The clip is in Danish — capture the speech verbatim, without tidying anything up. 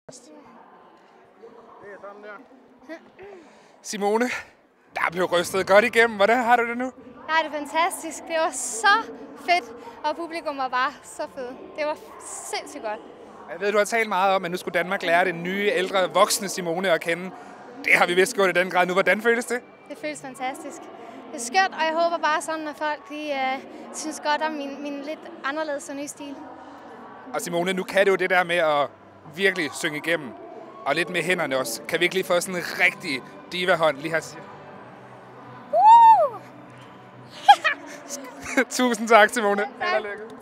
Det er sådan der. Simone, der blev rystet godt igennem. Hvordan har du det nu? Jeg har det fantastisk. Det var så fedt, og publikum var bare så fedt. Det var sindssygt godt. Jeg ved, du har talt meget om, at nu skulle Danmark lære den nye, ældre, voksne Simone at kende. Det har vi vist gjort i den grad nu. Hvordan føles det? Det føles fantastisk. Det er skørt, og jeg håber bare sådan, at folk de, uh, synes godt om min, min lidt anderledes og nye stil. Og Simone, nu kan det jo det der med at virkelig synge igennem. Og lidt med hænderne også. Kan vi ikke lige få sådan en rigtig diva-hånd lige her? Uh! Tusind tak, Simone. Tak.